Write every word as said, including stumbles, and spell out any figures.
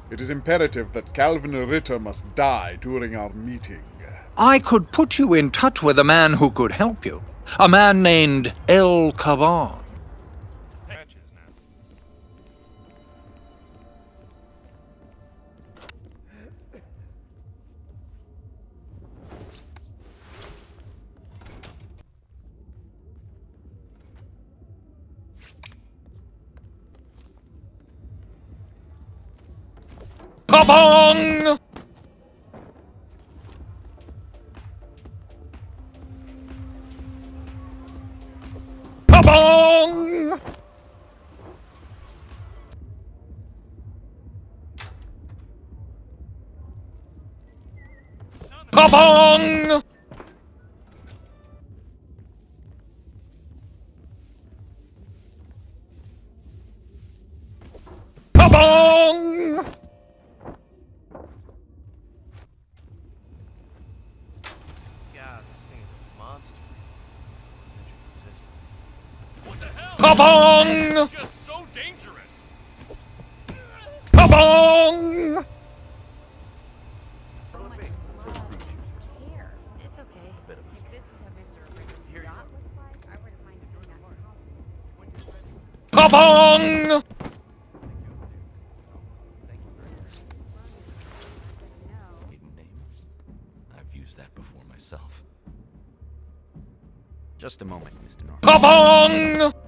It is imperative that Calvin Ritter must die during our meeting. I could put you in touch with a man who could help you. A man named El Kabong. Kabong! Kabong! Kabong! Kabong! God, this thing is a monster. Those intricate systems. What the hell? Kabong! It's just so dangerous. Kabong! It's okay. If this is what Mister Rick's yacht looks like, I wouldn't mind doing that. Kabong! Maiden name? I've used that before myself. Just a moment, Mister Norfolk. Kabong!